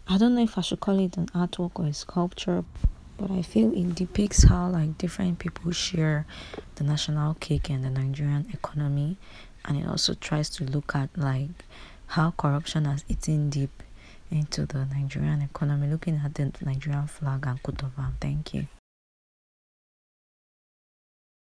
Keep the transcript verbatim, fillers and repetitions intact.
I don't know if I should call it an artwork or a sculpture, but I feel it depicts how like different people share the national cake and the Nigerian economy, and it also tries to look at like how corruption has eaten deep into the Nigerian economy, looking at the Nigerian flag and coat of arms. Thank you.